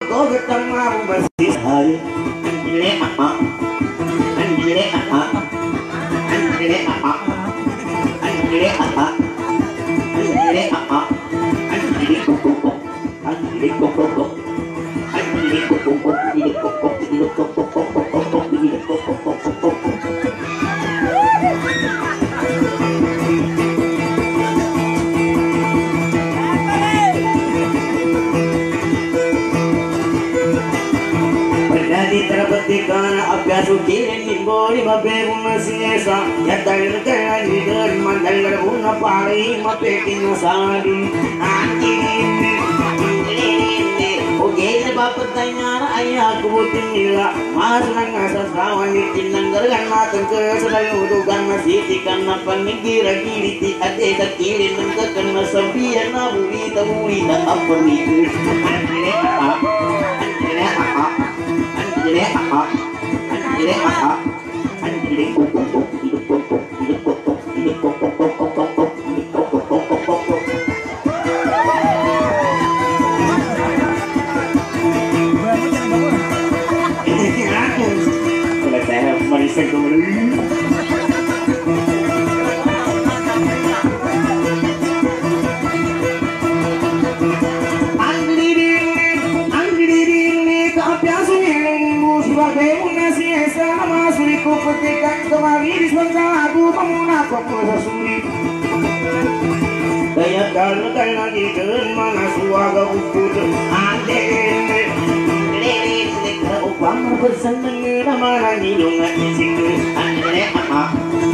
kau ketemu bersih hari anjile apa anjile apa anjile apa anjile apa anjile apa anjile koko anjile koko anjile koko anjile koko anjile koko anjile koko terpetikkan abyasu kilin nimbori baberu nasiesa yadal kala nider mandal bunna pari mapekin sadi anjini oge bapak tanya ayah kubutin nila mas nangasa sawan itinang gargan matang ke selalu dugan masitikan napang ngira giriti ade kakilin ng kakana sabihan na burita apa niku anjini apa anjile apa anjile apa anjile koko hidup koko hidup koko hidup koko koko koko hidup koko koko koko kalau saya manisnya kembali petikan kemarin sebentar aku mengaku sesuli daya kalau lagi ke mana suara ukut ande upang bersenang nama hidung siku ande apa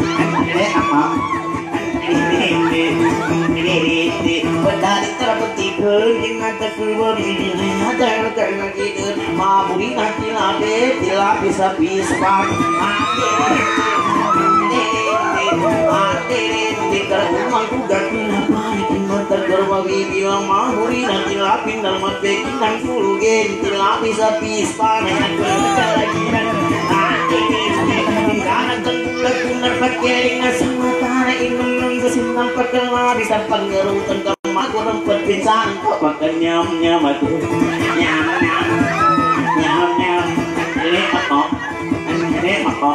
Pedari terpetik dengan terkeluar ini ada lagi ke maburi nanti lapis pak kalau juga kenapa ikan tergerwawi bilang maburi nanti lapin dalam pekin dan puluh gen lapis pak lagi karena tengkulak kunar pakai dengan semua tanah imun kesimpan perkelah bisa pengeruh tengkam aku rempet pincang makan nyam aku nyam ini apa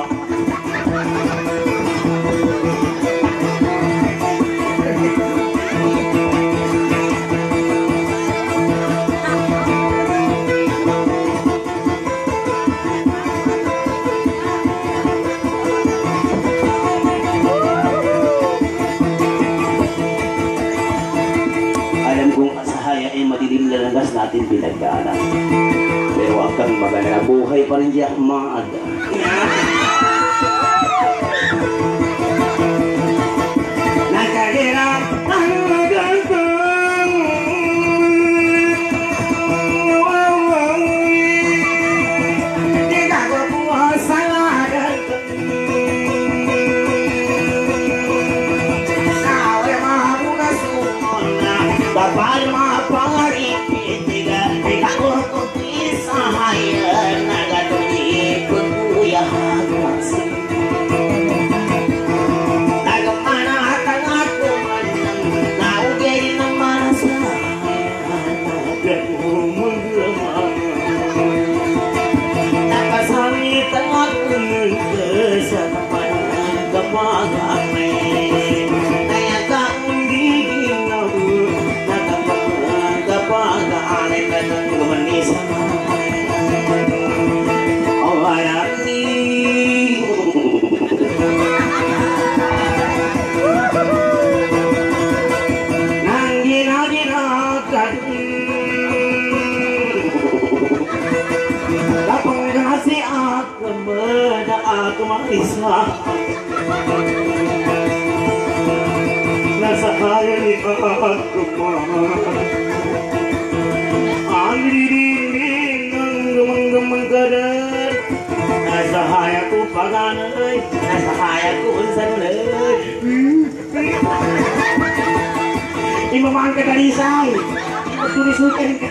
natin pinagdaanan pero akan maganda buhay pa rin diyak maaga nakahirap ang magandang di kakabuha sa lagat sawe mahabuga sumona dapat mapangari aku maisah nasa kaya ni aku angri dinding gemeng-gemeng kader nasa kaya ku paganay nasa kaya ku unsanay imamang ka karisay tulis-tulis ka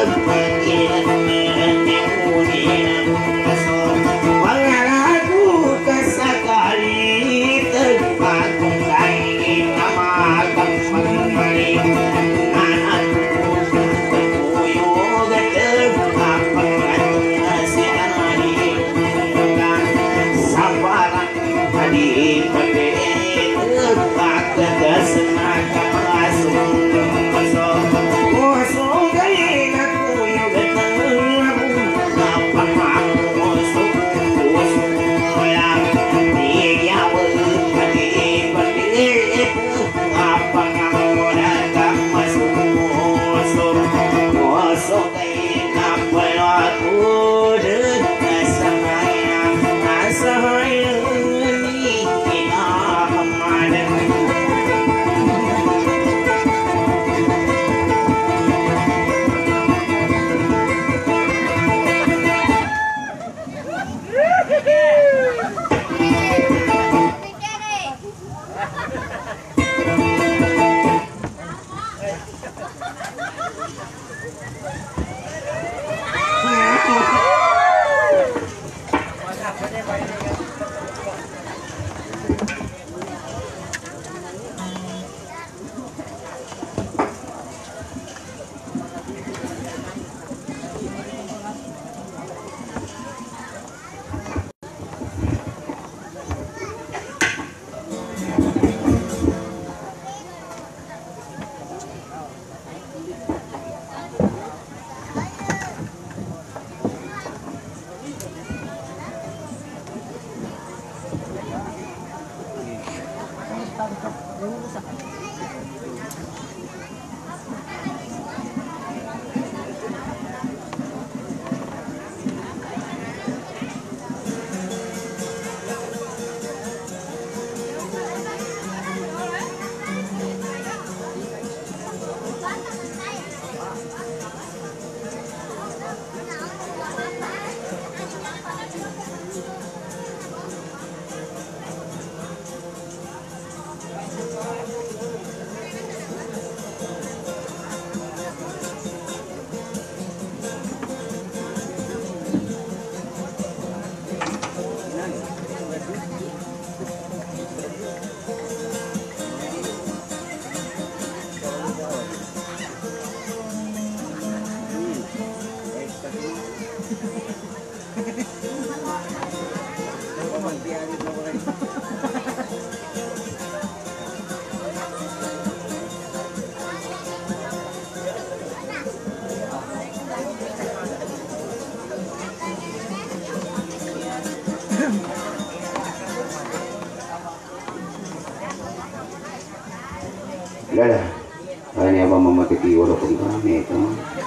Lala, ini apa mama kiti wala pun kami itu.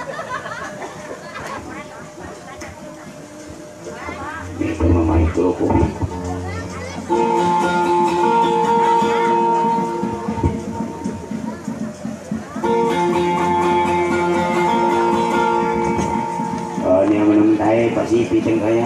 Itu mama itu pun. Ini yang menuntai pasti piteng kaya.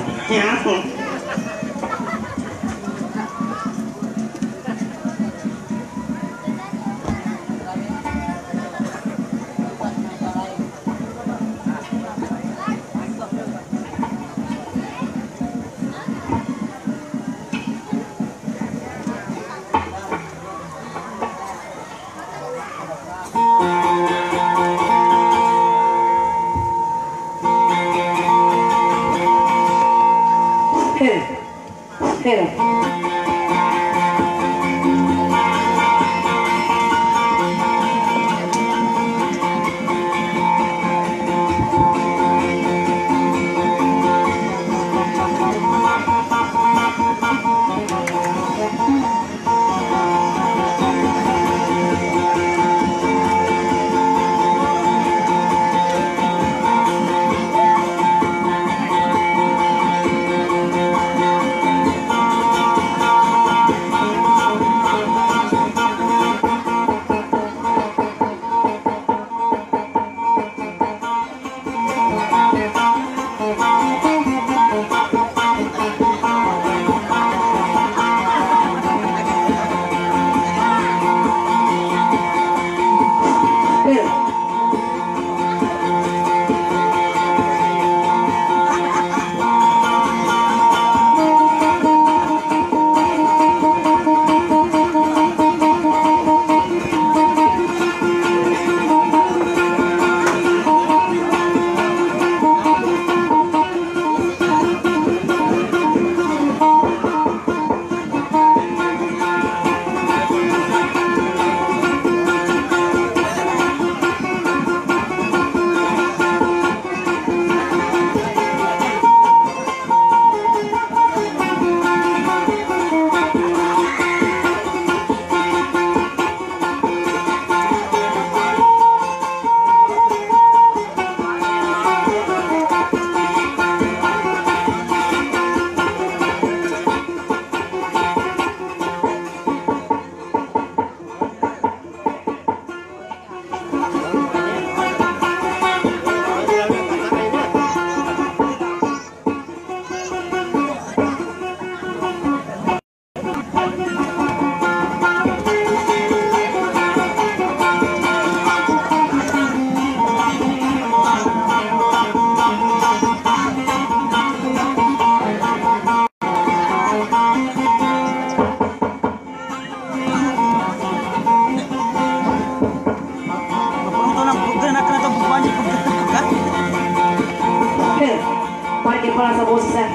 pala sa boses eh.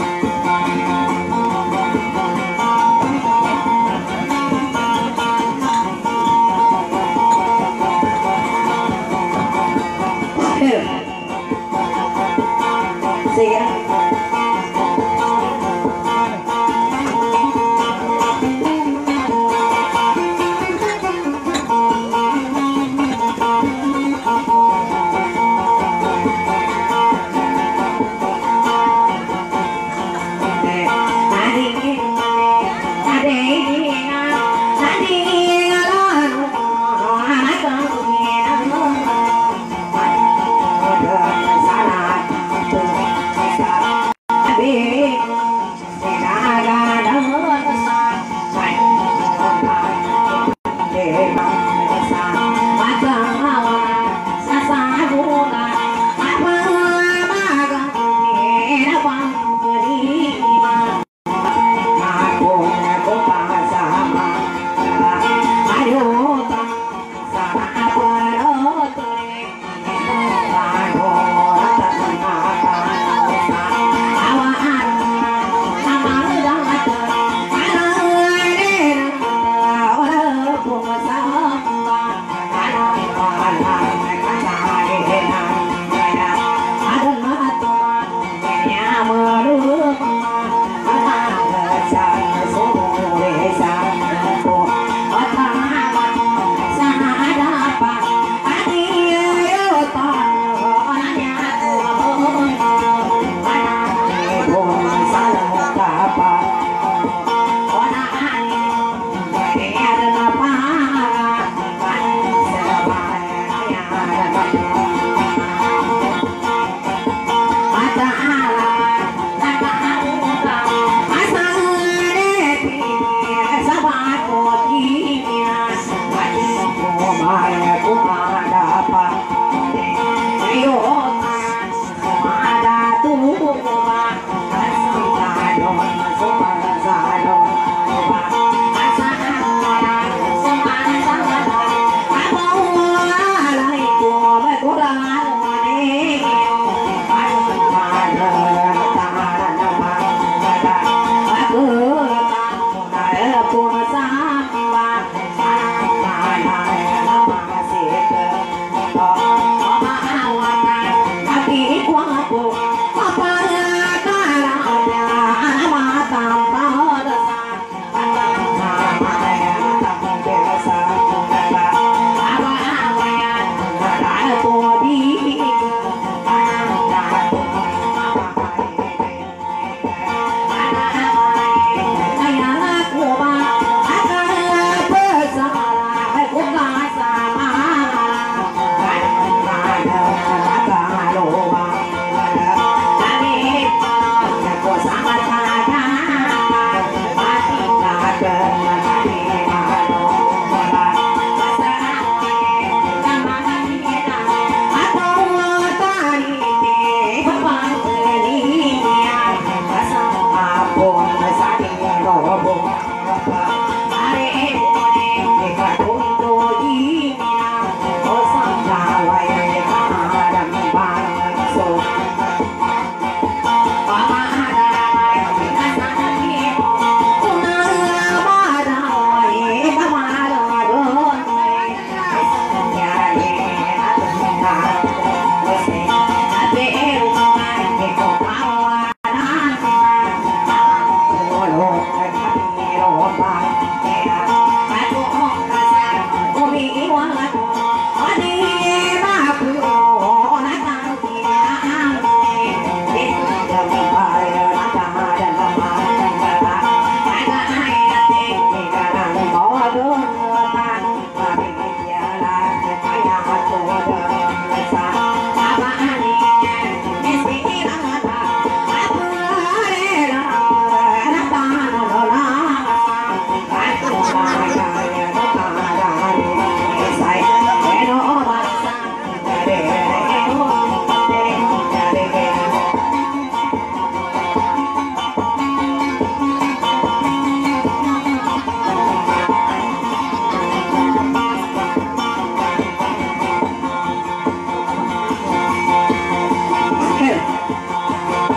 Sige.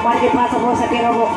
Mari pasa po sa tiro po.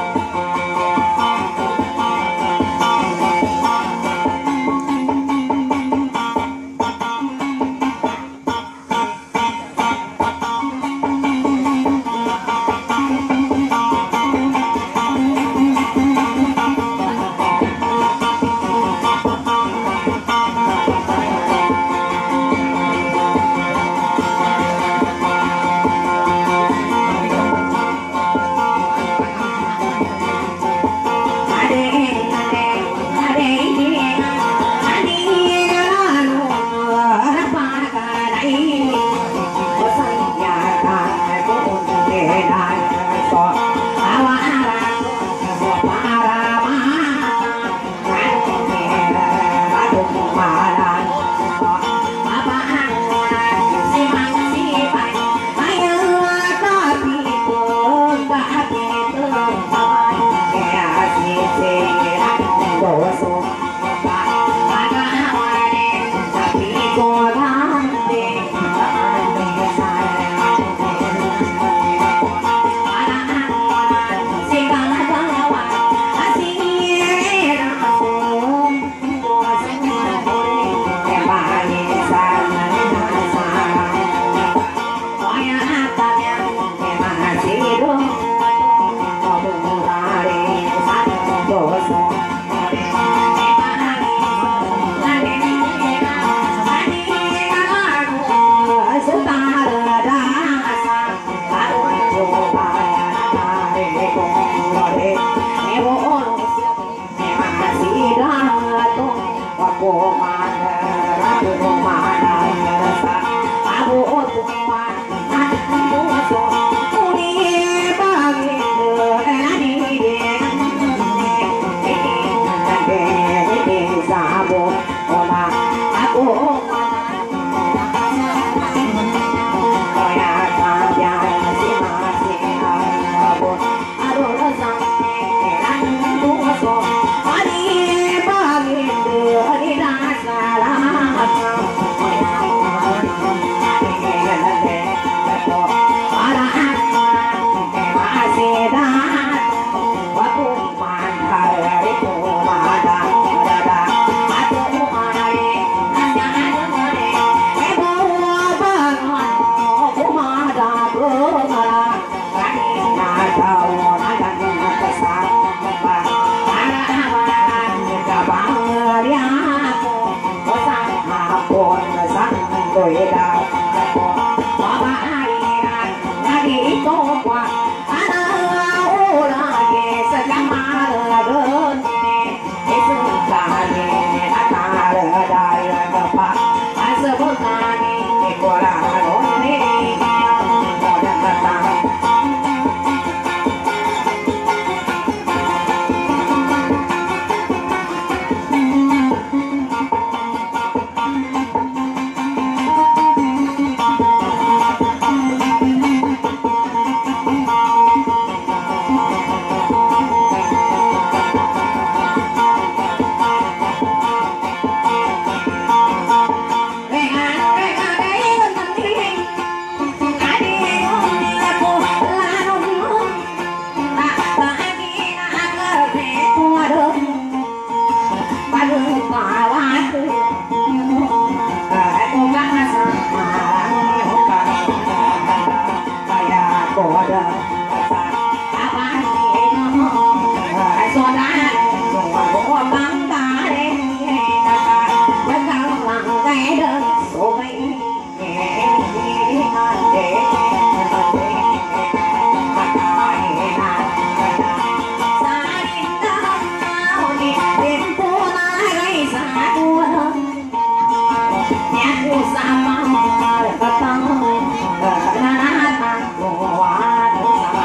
Sama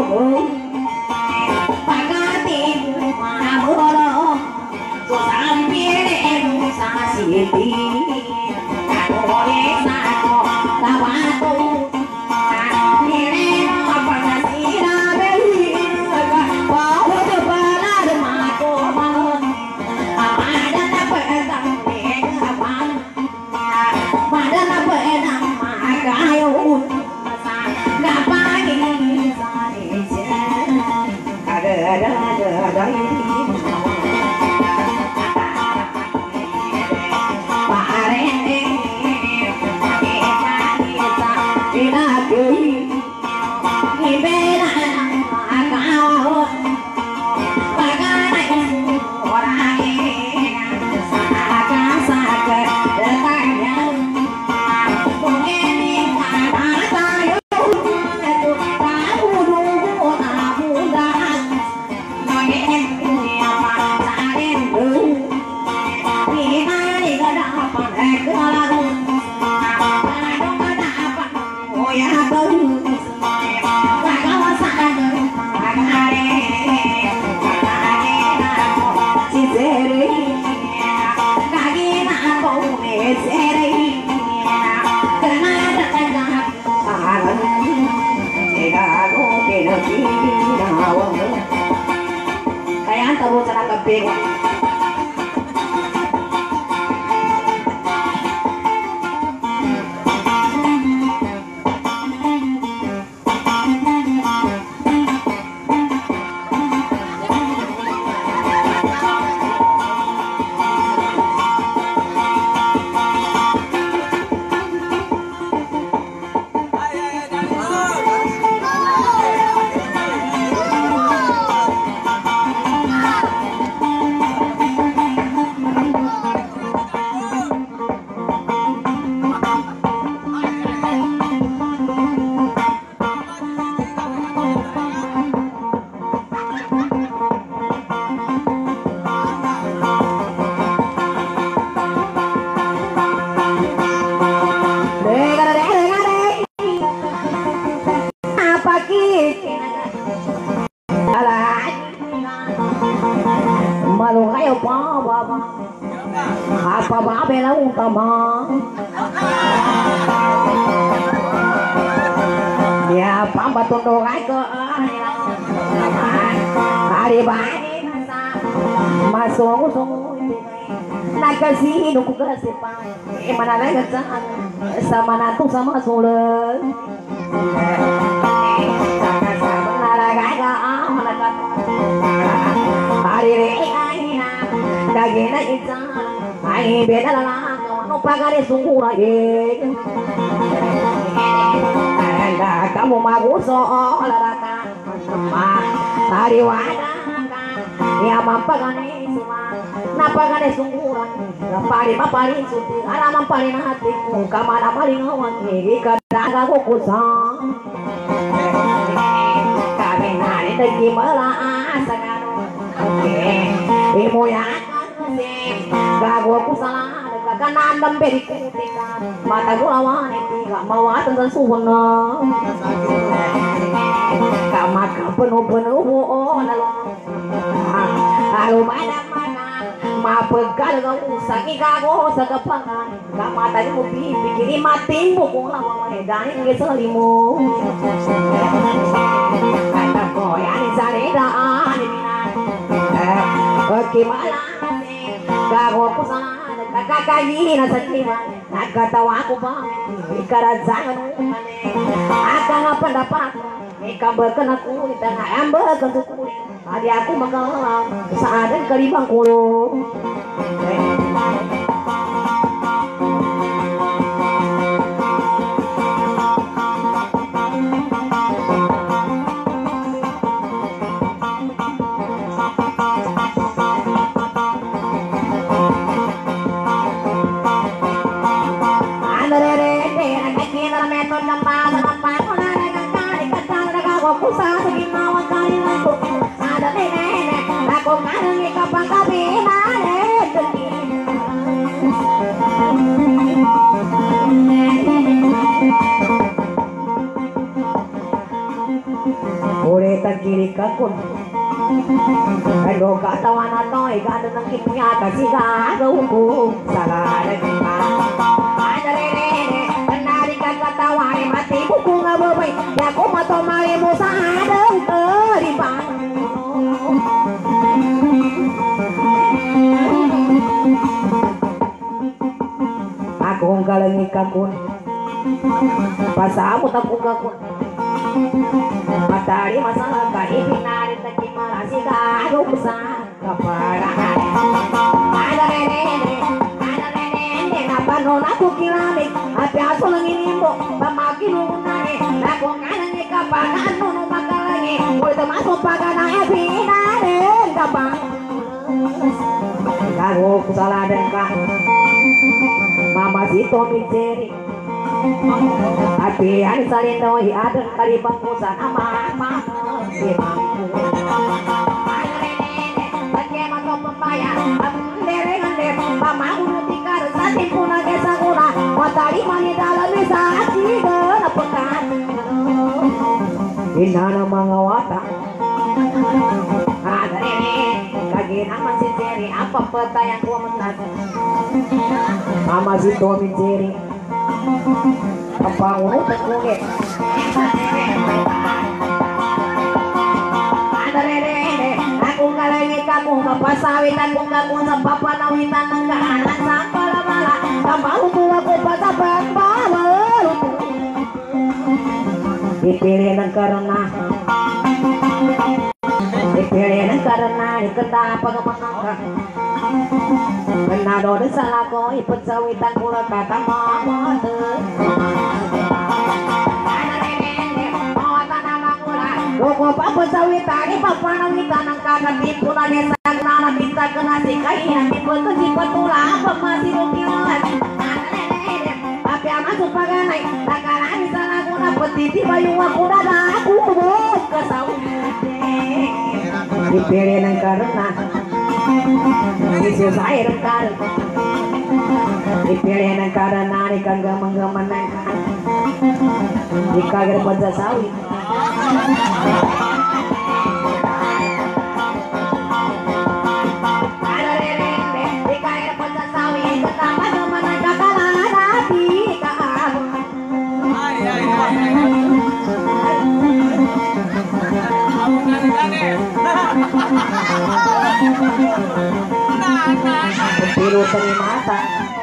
Kaya tahu cara kebing. Malu kayo pa baba apa babe la utama dia pamba tondo kai ke hari bani masuk nak kasih nuku kasih pa mana lagi sama natu sama sulen hari daging itu, ay beda lah, no pagare sungguh lagi. Anda kamu maguso laraka, hari wada, ya mampagane semua, napagane sungguh lagi. Pari suti, alam pari hati, kamana pari ngawan, kadang aku kusang. Kami nari tegi malah asagano, ibu ya. Gago aku salah, kanan dan beri kutika, mata gua lawan itu, gak mau tentang suwana. Kamak penuh, oh lalu mana, ma pegal gak usah, gago sekepangan, gak mata gua pikir mati buku lawan, gani nggak selimu. Kata kau yang sareda gimana? Gago aku salah, kakak na sa tiwa, nagkatawa ako ba? Ikaradsangan mo aka nga pendapat, ikambakan ako, itanga ambakan suku, adi aku magalang, sa adan kalibang kulo. Ure tagiri kakun Kado katawan atoy gado ng kitnya kasi gagawin salah ada kita ada rene kenari katawa ni mati buku ngabay ya ko matomari mo sa adang keribang aku ngalangi kakun pasamu takung kakun matahari masalah kali pinari taki marasi gado besar kaparangan ada rene napa nona aku kilame api aso langi nimbo pamaki nunane nako kanane kapanan nono makalane oi termasuk pagana pinare kapang kago kusala dan kang mama sito miceri api ani salindo hi adan kali bangkusan ama mama udah tikar satin puna desa kuna matari mani dalam desa tiga pekan inana mangawata ada ini kaki nama si Jerry apa peta yang gua menang mama si Tommy Jerry apa urut tekungnya ada ini aku ngalengi kamu kepasawitan kamu sebab nawitan nengganan sampai bala tambah tua aku pasabang bawal dipilih karena dikenda pagamenang Benado desa lako ipet sawitan pula kata mama Roko papa sawitan ni papa nawitan ang kakatin pula desa nana kita kena sikayan tipe kesipat pula apa masih rukilan tapi amat supaganay nakalani sa lago na petiti bayung aku dada aku ke sawitan dipilih ng karena isu saya rekar dipilih ng karena ikan gamang-gaman ng ikagar pada sawi ada rene ikagar pada sawi ketama gaman ng kakalan hati kaam Biru dari mata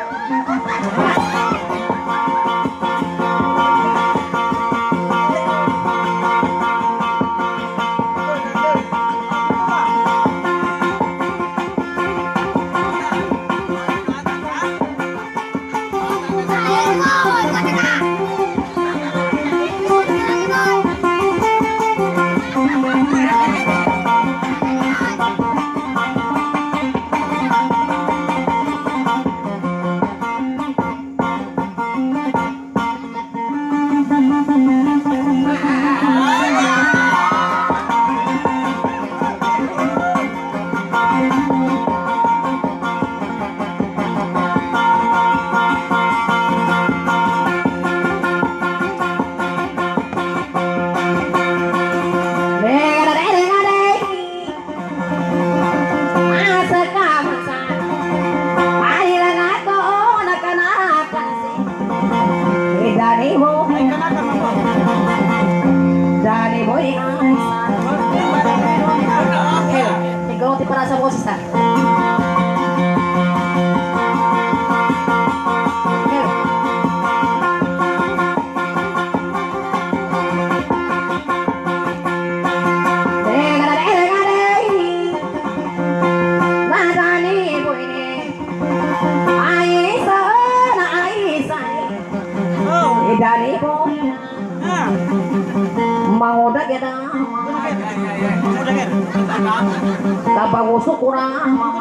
Kabagusok kurang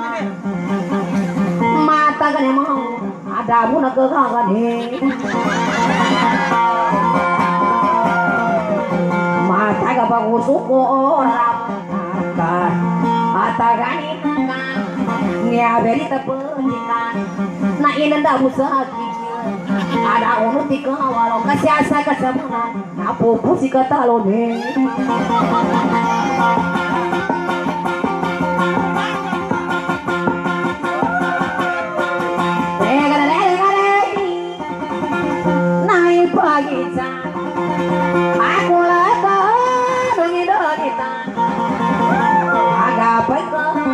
mata kan emang ada pun nak kekagan mata kabagusok orang kan mata kan ini beri tepenjikan na inanda usaha ada unu tika walau kasiasa kasabunan napupu si katalone naik pagi aku laka dongi donita agak pegang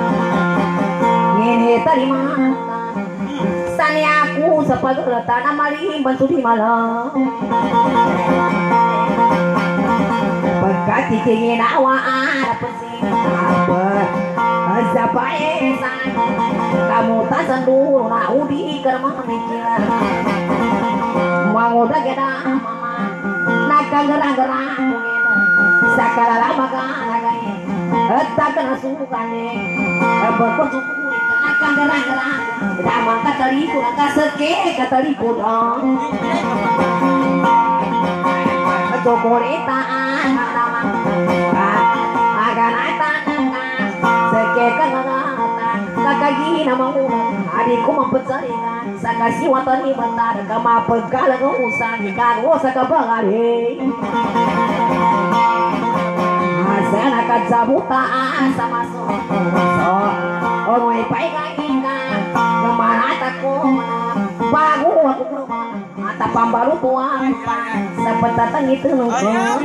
ini terima sani aku sepager tanah mali bantu di malam pegati kengin awa ada pesing apa siapa esan kamu tak sendur na udi kerma mikir mau udah kita mama nak gerang-gerang sakala lama kan tak kena sukan deh berkumpul akan gerang-gerang damang kataliku nakaseke kataliku dong chocolate damang agan atan seke kanagatan kakagina mau adikku mempecarikan sakasi watani bentar kama pegala usang kago sakabagari asana kajabutaan sama so oi pai kainga kemana takku bagu aku keluar mata pambalu tuan sepet datang itu nunggu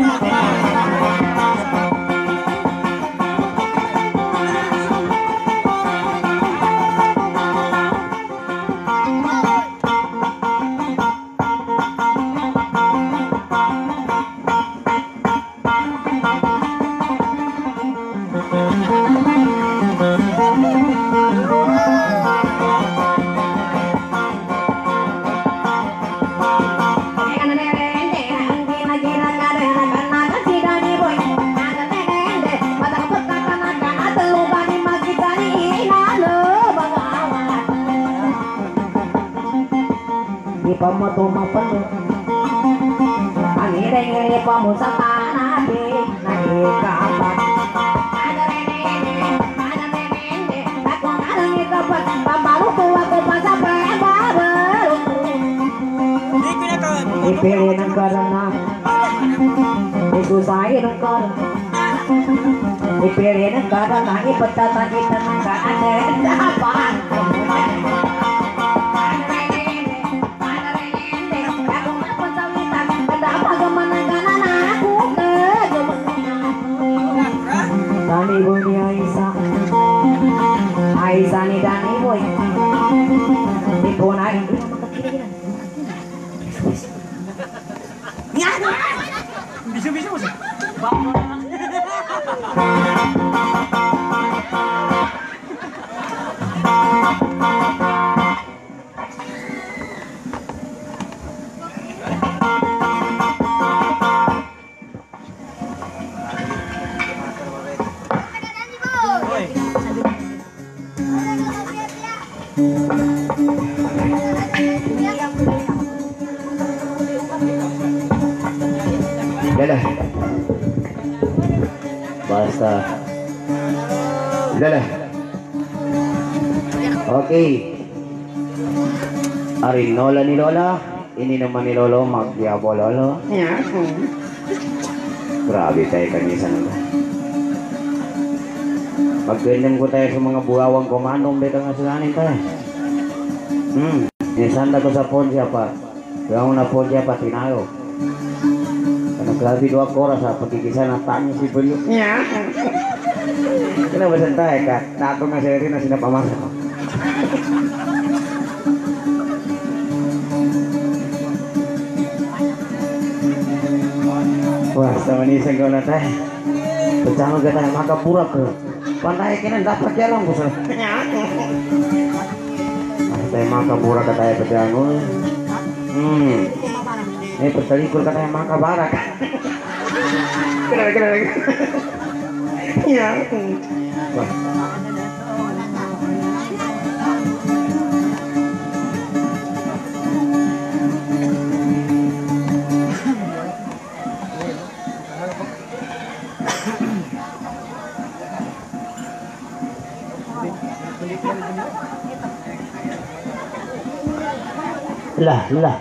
pamato mapan angire pamusana be nai kapat ada rene aku ngarang kapat pamalu tua ko pasape baru dipilih nang karena itu saya nang karena dipilih nang karena ini petata kita nang karena apa Dani boy ni Aisyah ni Dani boy ibu naik bisa masuk Dadah. Bahasa. Dadah. Oke. Ari Nola ni Lola, ini naman ni Lolo magyabo Lolo. Ya. Grabe tayo kanisa nila. Magganyan ko tayo sa mga buhawang komandong dito nga sulanin tayo. Nisanda ko sa phone siya pa. Kaya na phone siya pa tinayo. Grabe 2 oras sa pagkikisa ng tanya si Bulyo. Ya. Kinabasan tayo ka. Nato nga siya rin na sinapamasa ko. Wah, sama nisang ko na tayo. Pagsangon ka tayo, makapura ko. Panay ka na, dapat yalang ko sa. Tayo makapura ka tayo pagsangon. Pertalikul ka tayo makabara ka. Kena. Ya. Wah. Lah.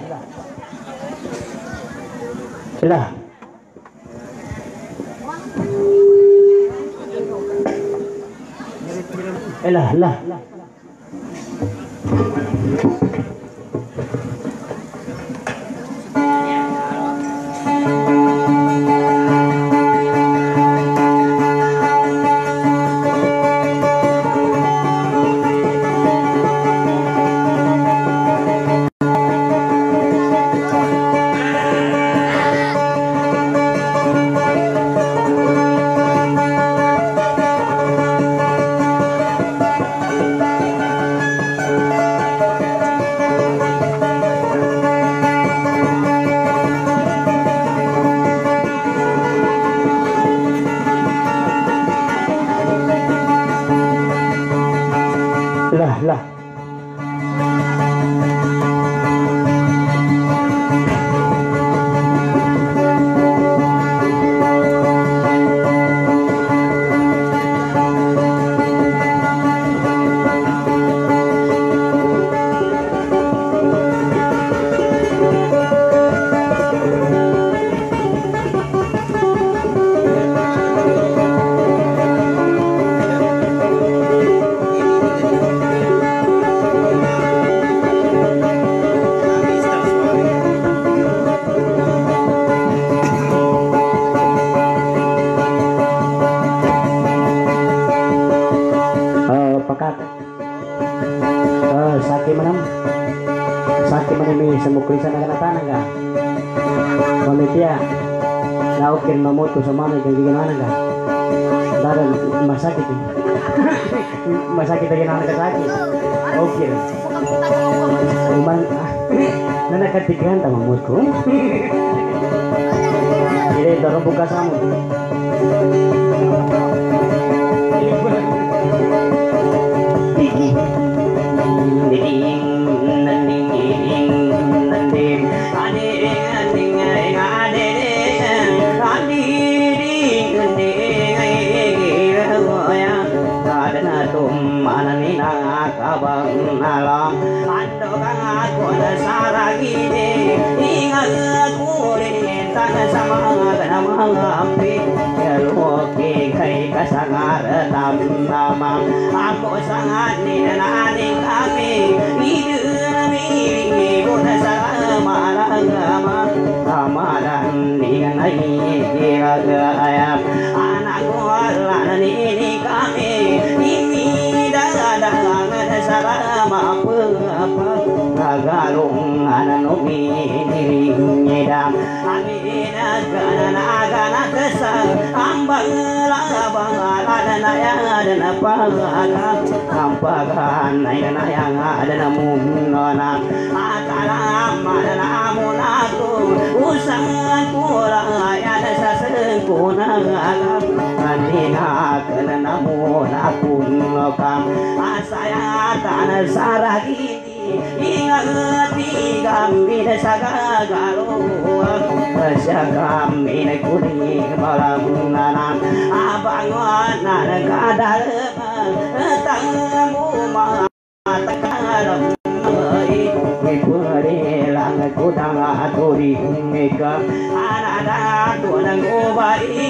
Lah. Lah. Sakit menemi semukrisan akan tanah panitia laukin mamutu sama nih jadi gimana kan dari masakit lagi anak sakit oke cuman nana ketigaan sama mutku jadi dorong buka samu aku sangat nilai kami hidup sama Ramadan kira ayam anakku ini kami ini dagang sama apa galung anak nomi dirinya amin agana kesal ambang labangan dan apa kampagan yang ada namun nona namun aku usang kurang ada sesengkuna andina kena namun aku ngokam saya tanah sarah ini ingat kami sagagalo masya kami kuning malam nanam abangan kadal tamu matakan lang kudang aturi meka anada tuang obari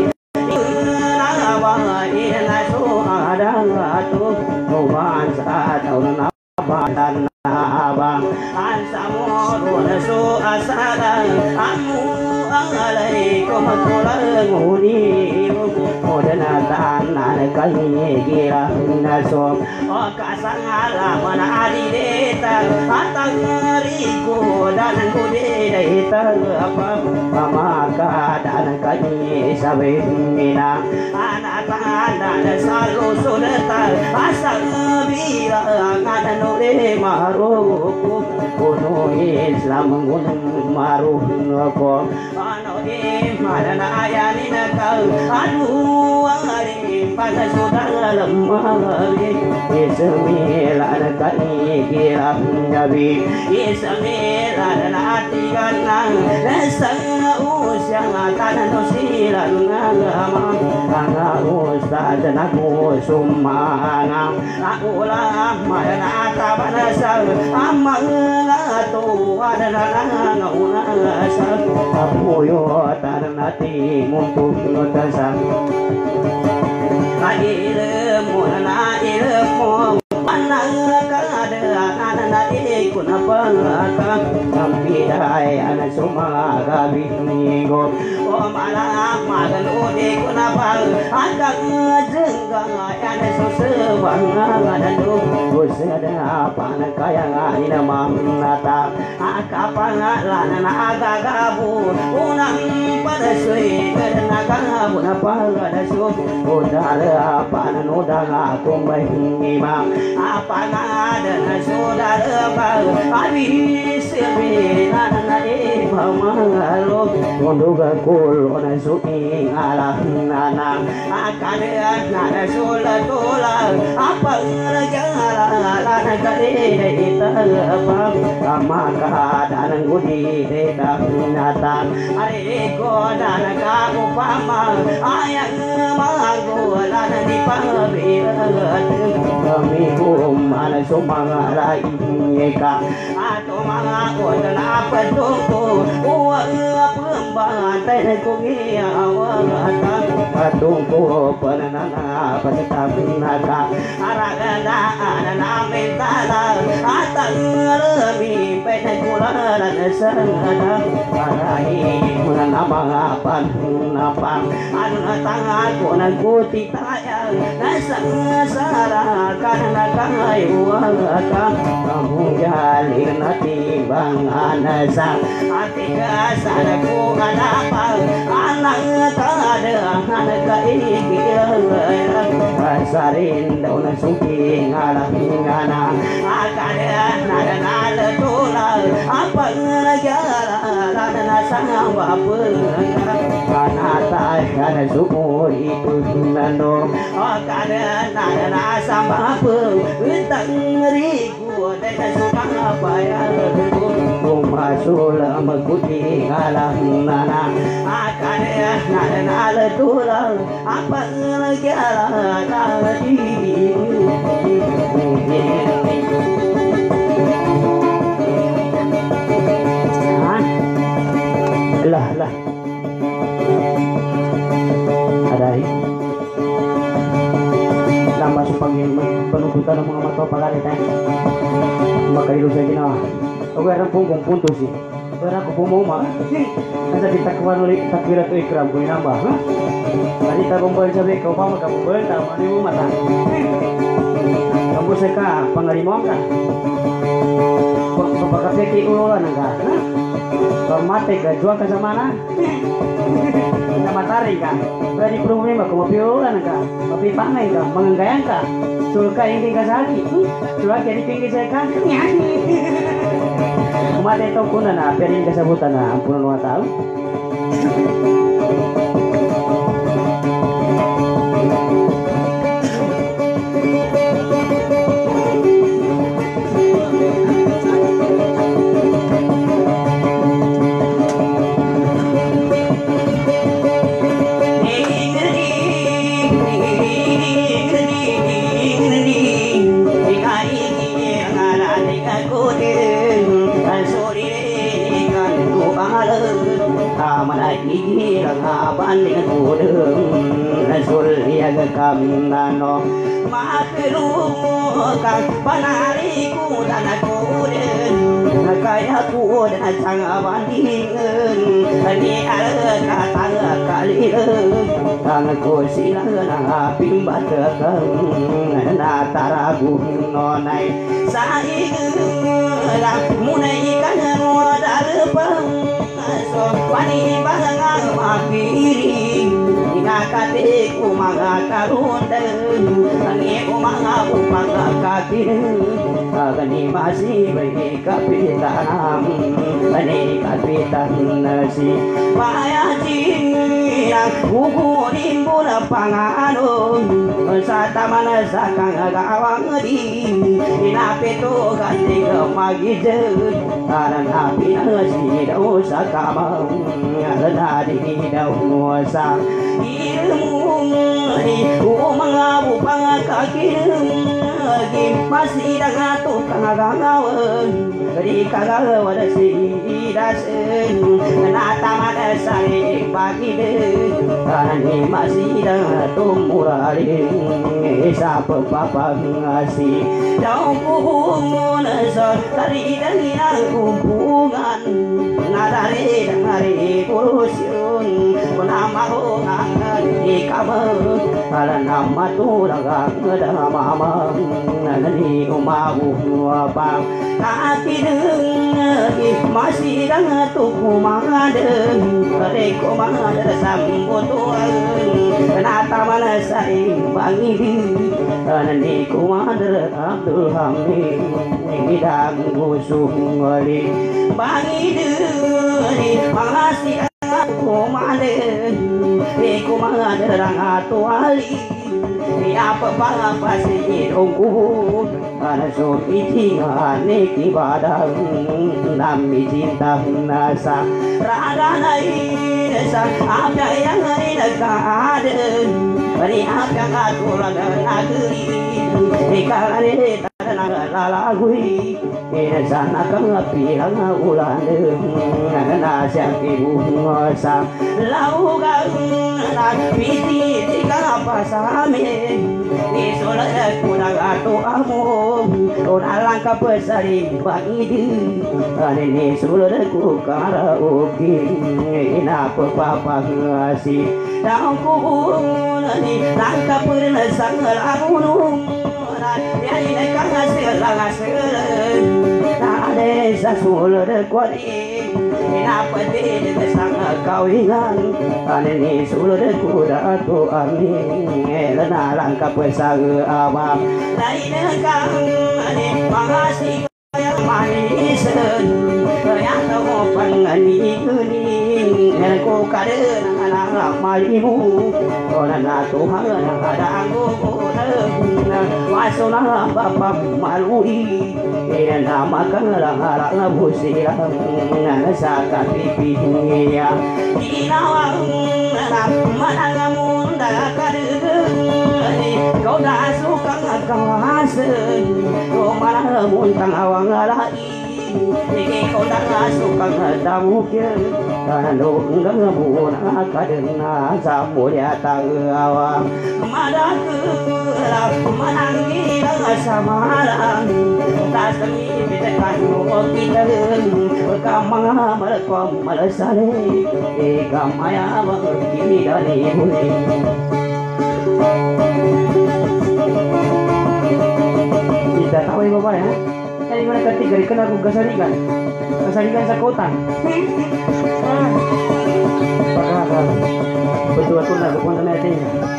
nawa ina so ada tu oban sa tahun abadan abang ansamurun so asada amu alaikum tulanguni modana tanan kai gira naso kasangala manadi deta atang riku dan kude deta apa maka dan kai sabina anak dan salu sudeta asal bila ngadan ore maruku kuno Islam gunung maruh noko ano madana ayani nakal adu ari pada saudara lemawi ismilan kai kiram nabi ismilan atigan sang usyang tanan usilan ngama ana ustad naku sumanga aku lama nata banasal amang tu adana ngaunasal apuyo tarnati muntu nodasal ilmu na ilmu panang kada ikut apa kami dai anak semua gabi minggu oh malam makan udik kenapa ada jenggang anak susebang ada tu ada apa nak kaya ini nama nata akapan lana naga gabu unang pada sui kerana gabu apa ada su udara apa nuda aku bahima apa ada saudara bang habis sebina nade pamalo monduga kul ona suki alah nana akade nana sulatola apa ngajara lana kade ita apa amaka dan gudi deta nata are ko dan kamu pama ayang mago lana di pabirat kami mana sumanga lai ka atau manga ko na padoko uwa pemba tai ko ngia awata padoko panana patabunaka aragana ana mentala atang remi pai kula lan sangada arai mana manga pan napa anu tanga ko na guti taya nasang sara kana kayu kamu jalin hati bang anasa hati kasarku kenapa anak kada anak kaigir kasarin daun suki ngalah ngana akada nada nada tola apa ngajara nada sang apa kanata kana sumur itu nando akada nada sama apa utang rigu dan suka bayar masul maguti ngalah nana akan nana tulang apa negara tadi lah ada tambah sepanggil penuntutan mga mato pagalitan makailu sa ginawa o kaya pong punto si kaya ako pumuma nasa ditakwan ulit takira to ikram ko inamba tadi tagumpul sabi ko pa magkapumpul tama ni mo mata kampus ka pangalimong ka pagkapeki ulolan ka pamate ka jual ka sa mana na matari ka berarti problema kung mapiulan ka mapipangay ka manganggayang ka sulka hindi ka sa akin sulka hindi pinggir sa ikan kumate ito kuna na perin kasabutan na ang puno mga tao banding kudeng sul iaga kamnano makiru kang panariku dan kudeng kaya kudeng sang bandingen ani ala kata kali kang ko silang pimbat kang na taragu nonai sai lang munai kan modal pang so wani bahangang makiri inakate ko mga karundan ani ko mga upang kakir agani masih bagi kapitan ani kapitan nasi payaji Inang kukulimbun panganon sa taman sa kangagawang di inapito ganting magijen anan api na sidaw sa kamang anan daw sa ilmong mga bupang kakinagin masidang ato kangagawan di kagawan sidasen nataman sa pagide ani masidang ato muraling sa pagpapangasi daw puhungon sa taridan yang kumpungan ngadari ngari kurusyon kunamaho ngani kamu ala nama tulaga ngedamamang nani umahu apa kaki dengi masih dang tuku mangadeng reko mangadeng sambutuan kenata mana saing bangidi nani kumader Abdul Hamid ngidang gusung ngoli bangidi masih kumader reko mangadeng rangatu ali apa pasti ongku ana so iti ane kibadang nami cinta nasa raganai sa apa yang hari nagaden bari apa yang aturan nageri ikalane tanah lalagui sana kang pirang ulan na syaki bungosa laugang na piti tika pasame isola kurang atu amo orang ka pesari bangidi ane sulur ku karaoke ina papa ngasi daun ku ni langka purna sangal amunung yani kang hasil hasil ada sasulur kuali ina pede sang kawingan ane sulur ku datu ami lana langka pesang awam lain kang ane mangasi yang manis yang tahu pangani ini ko kade nang malimu orang Tuhan ada anggo wasona bapak malui nama kang busirang saka pipi ya dinawang manangamun kade kau dah suka kawasan kau malah muntang awang lagi iki kau dah suka ngadamukin kalau enggak ngebun akadena samulia tawa madaklah menangi samalang tak semi bitekan kita kamang merkom meresale kamaya begini dari budi kita tahu ya bapak ya tadi mana ketika ikan aku kasarikan sa kota pagkakal betul-betul na kupunta natin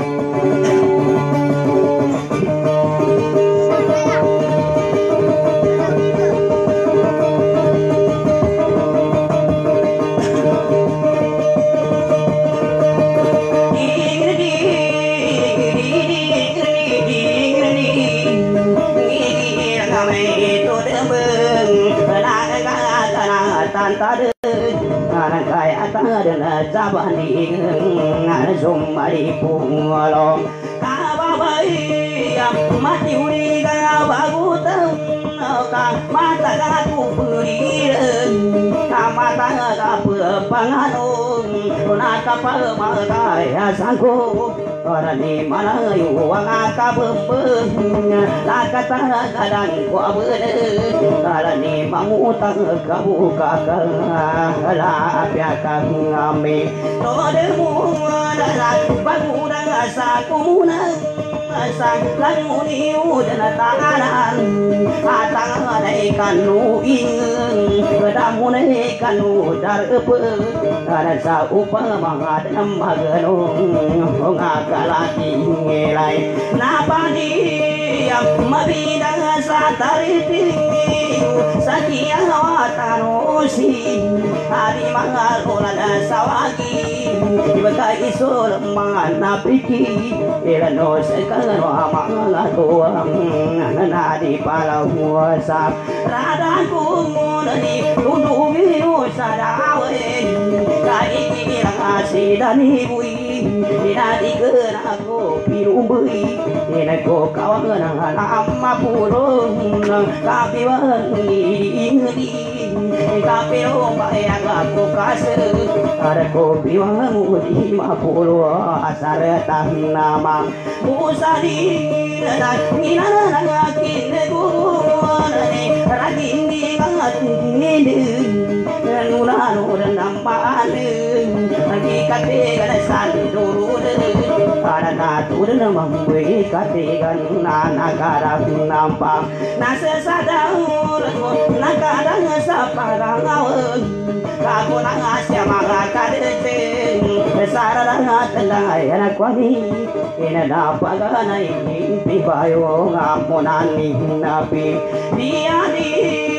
tade ana kaya tade zabani ana somari pungolong kababai mati uri ga bagutam ka mata ga kupuri ka mata ga panganong naka pamata ya sangko orani mana yu wanga ka bembeng lakata kadang ko abede kalani mangutang ka buka ka la apya ka ngame to demu dala bagudang asa kumuna sang languni udana tangan atang dai kanu ing kedamune kanu darpe ana sa upa mangadam maganong ngakalaki ngelai napani mabidang sa tariti sakiya watanosi hari mangalulan sawagi ibagai isul mana piki ilano sekalo amanga tuang nadi palau muasa radaku munani tundugi usadawe kai kirang asidani bui nadi kenako pirumbi inako kawan amma purung kapiwangi ingdi kapiro bayang aku kasih ada kopi wangu di mapulu asar tang nama musadi dan minana ngakin negurane ragindi ngatin nuna nuna nampaan lagi kate gana sali durun ada natur nama gue kate gana nagara nampang nase sadaur nagara ngasaparang kamu nangasya makakadete sararang tendang anak wani ina napagana impi bayo ngamonani napi biani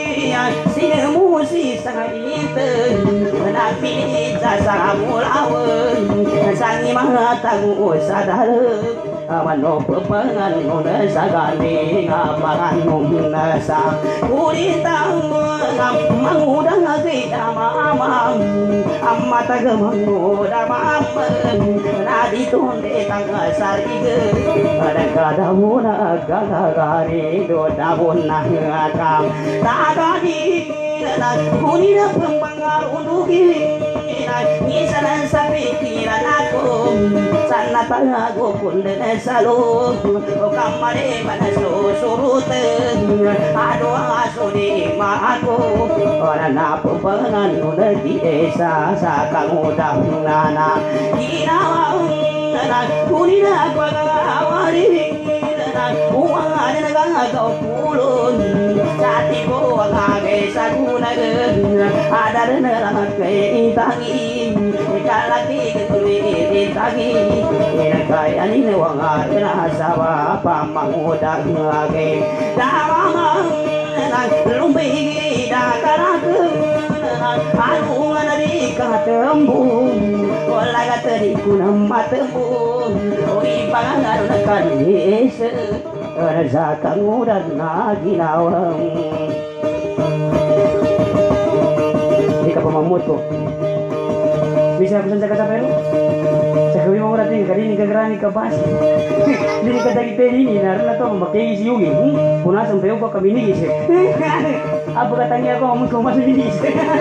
sinemu si sangaite napi jasa mulawen sangi mangatagu sadar amano pepangan nuna sagani ngapangan nuna sa kuritang mangudang kita mamam amma tagamanguda mamam nadi tunde tangga sarige ada kadamuna gagari do dabuna ngakam tagadi kunira pembangar undugi nisanan sapikiran aku sana pangago kundene salo kamare manaso surute ado asuri maako ora na pembangan unagi esa sakang udang nana kinawa kunira pagawari uang ada naga kau pulun sati ko ngage sagunag ada nerang kay tangi kalaki ketuli tangi kaya ni wangar na sawa pamangudang ngage damang lumbi dakarak anu nadi katembung wala gatari kunam matembung oi pangar na kanis raja kangudan na ginawang di kapamamut ko bisa pesan sa kasapelo sa gawin mo natin kari ni kagrani kabas hindi ka dagi peli ni naroon na to makikisi yung punasan tayo pa kami nigis apa katanya ako mamun ko masubinis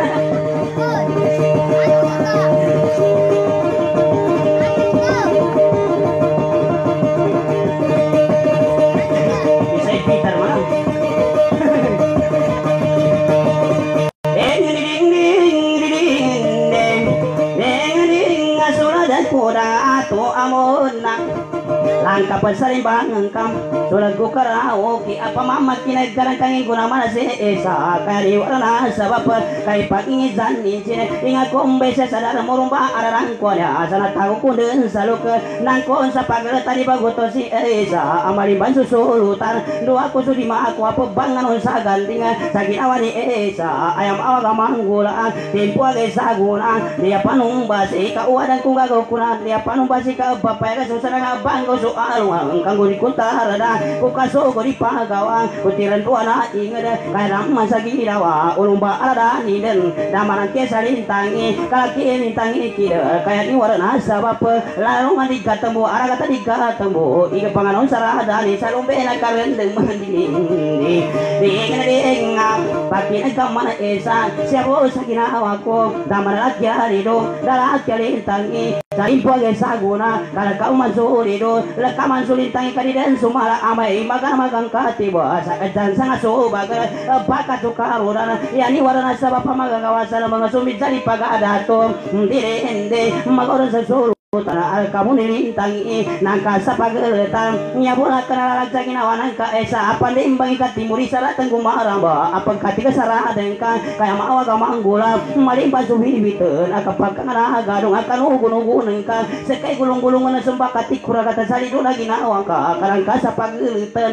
langkah pesaring bangang kam sudah ku karaoke apa mama kina garang kangin guna mana se esa kari warna sabab kai pagi zani je ingat kombe se sadar morumba arang konya asana tahu kunden salu ke nangkon sapagal tadi bagoto si esa amali bansu sulutan doa ku sudi ma aku apa bangan sa gandingan sagi awani esa ayam awaga manggulaan tempo age saguna dia panung basi ka uadan ku gago kuna dia panung basi ka bapak ka susana banggo alwang kanggo di kuntara da ku kaso ko di pagawang ku tiran tuana ingada kaya masa girawa ulumba alada ni den damaran ke salintangi kalaki lintangi kira kaya ni warna sabab larungan di katemu ara kata di katemu iga panganon sarada ni salumbe na karendeng mandini di ngam pakin kamana esa siabo sakinawa ko damaran akyari do dala akyari lintangi saimpo age saguna kala kau mansuri do lekaman sulintangi kadidan sumala amai magang katiba dan sangat sobaga bakat tukaruran yani warna sabab pamagawasan mga sumit dari pagadato dire ende magoron sa solo tanah kamu nilintangi nangka sapageletan nya bola kenal lagi nawan ka esa apa diimbangi ka timur isara tengku maramba apa katika sara dengka kaya mawa ka manggula malimpa subi biteun akapakan gadung akan ugun-ugun nengka sekai gulung-gulung na sembah katikura kata salido lagi nawang ka karangka sapageletan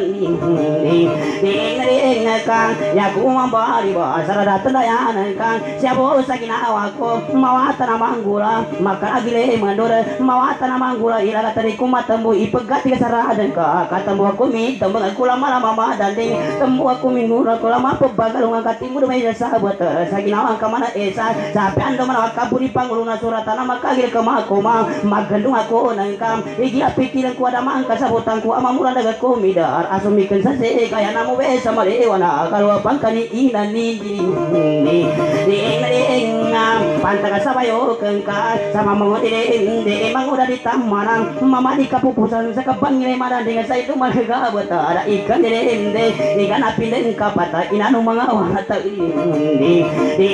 ding kang ya ku mambari ba sara datang dayan kang siapa usah nawako mawatan manggula maka agile mandore mawatan manggula ila tadi ku matembu ipegat tiga saradan ka katembu aku mi tembu aku lama-lama danding tembu aku minggu aku lama pebagal ngangkat timur meja sahabat sagina angka mana esa sampai anda mana kaburi pangguluna suratana maka agile ke makoma magandung aku nangkam igi pikiran ku ada mangka sabutan ku amamura daga ku midar asumikeun sase kaya namu be sama dewana kalau pangkani inani di pantaga sabayo kengka sama mengotin de emang udah di taman mama di kapupusan sakabangile madan dengan saya itu malega bata ada ikan de ikan api den kapata inanu mga wata di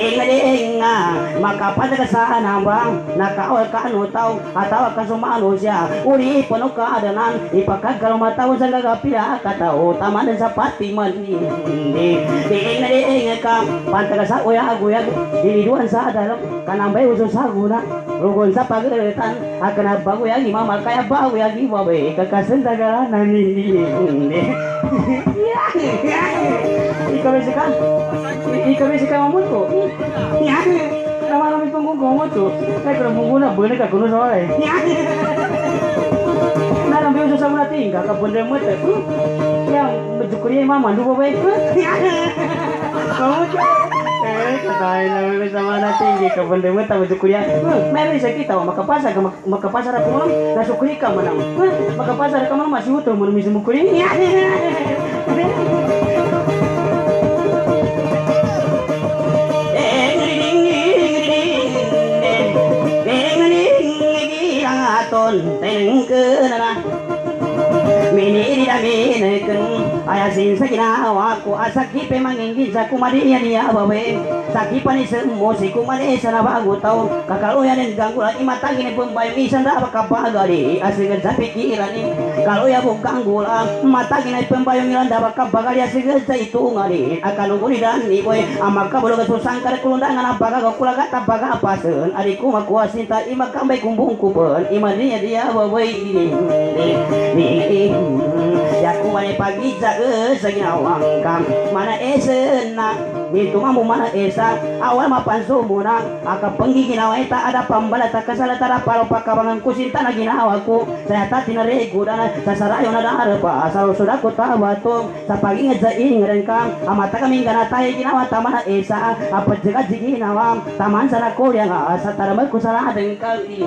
maka pantaga sana bang nakaol ka anu tau atau ka manusia uri penuh keadanan ipakagal mataw sa gagapila katao taman sa pati man di ka pantaga sa uyag diliduan sa dalam kanambay usus saguna rugon sa pagretan akan bago yagi mama kaya bago yagi babe kakasen dagalanan ni ikaw bisa mamut ko nama kami punggung kamu tuh kalau punggungnya boleh kak kuno soalnya nah nampi usus saguna tinggal ke benda mata yang bersyukurnya mama dulu babe kamu katahin namin sama na tinggi ka benda mata bersyukurnya meron sa kita makapasar ako mo nasukuri ka manang makapasar ka man masih utuh mo misumukuri teneng kenana mini dami ayasin sa ginawa ko asaki pe mangingin sa kumadi yan niya bawe saki pa ni semo si kumadi sa nabago tao kakaluyan ng ganggulan imatagin ni pumbayong isan na bakabagali asigan sa pikiran ni kaluya po ganggulan matagin ay pumbayong ilan na bakabagali asigan sa itungali akaluguli dan ni boy amag kabulog at susang karakulundangan ang bagagakulagat ang bagapasan ariku makuha sinta imagkambay kumbong kupon imadinya dia bawe ya kumane pagi sa ginawang kam mana esen na dito mamu mana esa awal mapanso muna akapanggi ginawa ita ada pambalata kasalatara palo pakabangan kusinta na ginawa ko saya tati na rego na sa sarayo na darapa asal sudah ko tawato sa pagingat sa ingren kam amata kaming ganatay ginawa tama na esa apa jaga ginawa taman sana ko yang sa taramay ko sa adeng kali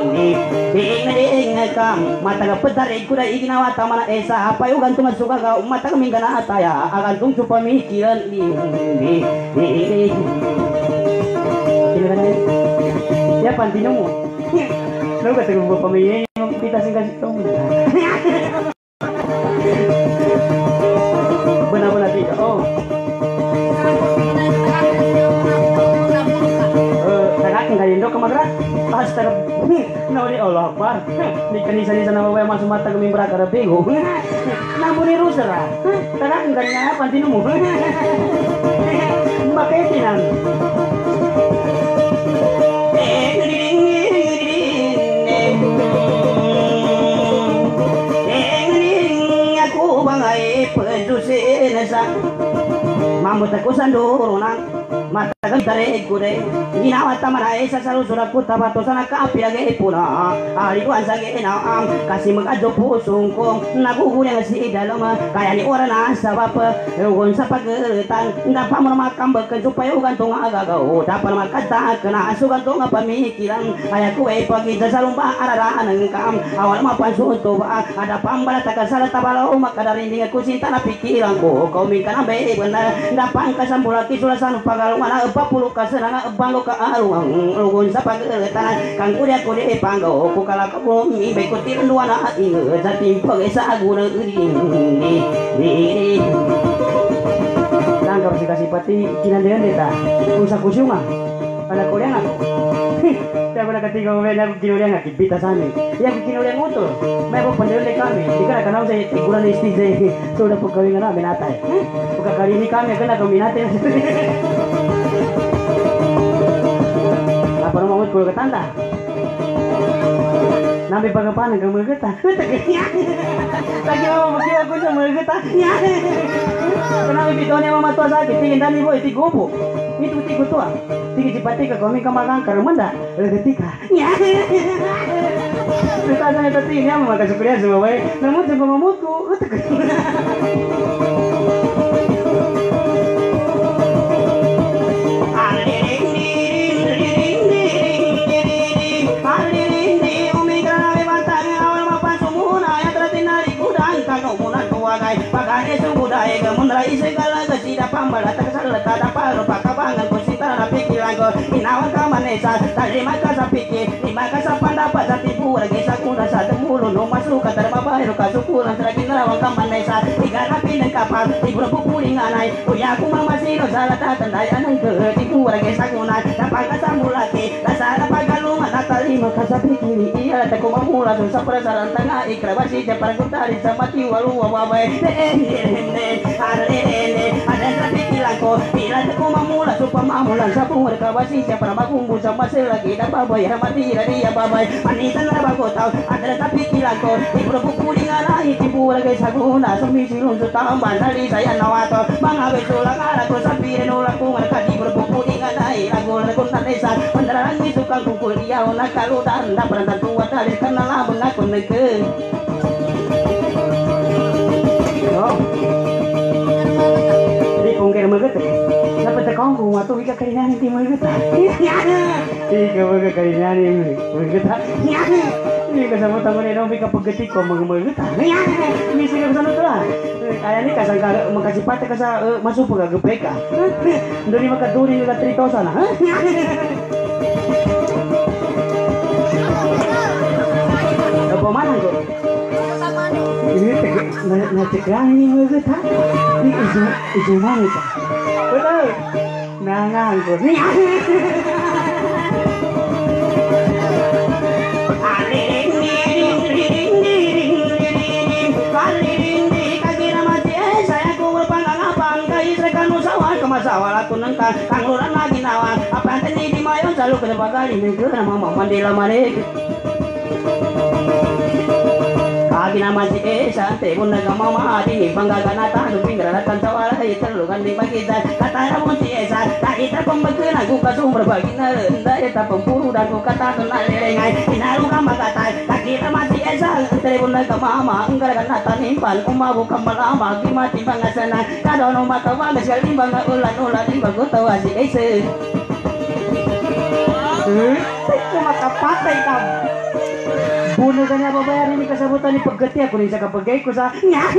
kam mata kapedar ko na ginawa tama na esa apa yung gantung suka ka mata kaming ganataya akan tung pamikiran ya pantino mo no ka tayo mo pamilya yung kita sing kasi tong benar-benar tidak nagakin kayo ndo kamagra astaga no di Allah Akbar di kanisa-nisa na mawaya masuk mata kami berakara bego namun ni rusara nagakin kanya pantino mo maketinan aku bangai pendusin sa mamut aku sandurunan mata kan tare gure ginawa tamara esa salu suraku tabato sana ka api lagi puna ali wan sage na am kasih magajo pusung ko nagugure nga si dalam kaya ni ora na sabab ugon sa pagretan dapat makam bekan supaya gantung agagaw dapat makata kena asu gantung pamikiran kaya ku pagi sa salumba arara nang kam awal mapansu to ba ada pambala takasala tabalo makadarin dengan ku cinta na pikiran ko kau mingkana be benar dapat kasambulaki sulasan pagal mana 40 kasana banggo ka arung ugon sa pagretan kang kudia panggo ku kala ko mi be ko tiran duana inge sa timpag sa aguna ni tangkap si kasih pati kinandean deta usa kusyuma Anak kuliah aku. Saya pernah ketika ngomongin aku kinuliah nggak kita sana. Ya aku kinuliah ngutul. Mereka pendiri kami. Dikarenakan saya tiguran istri saya sudah pegawai kami natai. Bukan kali ini kami kena keminati. Apa nama mau kuliah ketanda? Nabi pagapanan kamu getah. Lagi mama mesti aku sama getah. Kenapa bitonya mama tua sakit? Tingin dan ibu itu gobo. Itu tiga tua. Tiga cipatika kami kemakan karena ketika. Kita sana tadi ini mama kasih kuliah semua baik. Namun juga mamutku. Pagane sumudaya gamunrai segala kesida pambala tersala tada paro pakabangan kusita rapi kilango inawan kamanesa terima kasih pikir terima kasih pendapat sati pura gesa kuna satu mulu no masuk ke terbabai ruka syukuran seragi nerawang kamanesa tiga rapi dan kapal tiga pupuling anai uya aku mamasino salah tatandai anang ke tiga gesa kuna dapat kasamulaki dasar pagalungan natalima kasih pikir iya tak kumamula susah perasaran tengah ikrabasi japar kutari sama tiwalu wabai ada tapi kilangko bila aku mamula supaya mamulan sabung rekawasi siapa nama kumbu sama selagi dan babai mati dia babai manitan aku tahu ada tapi kilangko ibu pukulingan lagi tipu lagi saguna semisirun setambah dari saya nawato mangabe tulang aku sampai nolak mereka di berpukulingan lagi lagu tanesa beneran itu kan kumpul dia nak kalau dan pernah tua tadi kenal mengaku negeri. Di kongkir maget. Dapat tekong ko mato ika kainan ti maget. Ika maget kainan ni maget. Ini kasama tangon eno bika paggetik ko maget. Misi ka sana tula. Aya ni kasangka makasipat ka sa masuk pag gepeka. Dori makaduri ka 3,000 na. Apa mana ko? Ini nacekang ini maget ha. Ini isu mana ka? Betul. Nangang ko. Masalah aku nengka kang luran lagi nawang apa yang tadi di mayon selalu kena bakal ini ke nama mama di lamare kaki nama si sante pun naga mama di bangga ganata nu pinggir datang tawala itu lu kan di pagi kata namun si tak kita pembetul aku kasum berbagi nanda eta pemburu dan ku kata kenal lengai inalu kama kata tak kita masih ente pun naga mama engkar ganata nimpan umma bukan melama mati bangasana kado no maka bangga sekali bangga ulan di bagu tawa si itu maka pakai kamu bunuh kanya babayar ini kesabutan ni pagati aku ni sa kapagay ko sa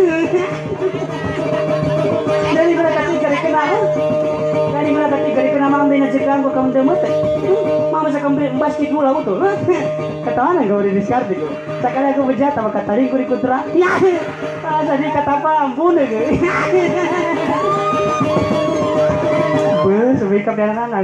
dari mereka tiga kenal dari mereka tiga kenal mama bina sekarang ko kamu demot mama sa kambi basket mula betul katawa na gawa di diskard ko sakali aku bejata maka taring ko di kontra jadi kata apa bunuh ko Subi ka piana na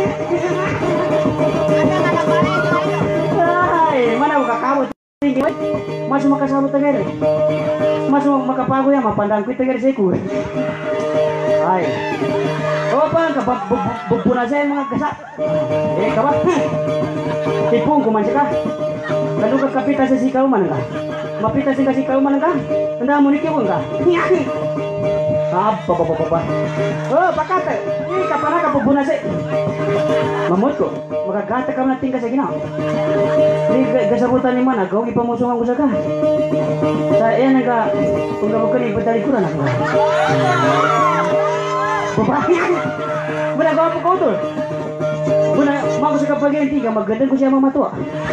mana buka kamu tinggi masuk makasabot tegere masuk makapago ya mapandang ko tegere seku ay opa ka bubuna sa mga gasa kabat tipong ko man ka lalu ka kapita sa sikaw man ka mapita sa sikaw man ka anda mo ni kibon ka apa oh pakate ini kapan ka bubuna sa mamot ko magagata ka na tingka sa ginaw ini gasabutan ni mana kau ipamusungan ko sa ka saya naga kung gabukan ibadali ko na ako benar kau apa kau tuh benar mau sa kapagyan tiga magandang ko siya mamatua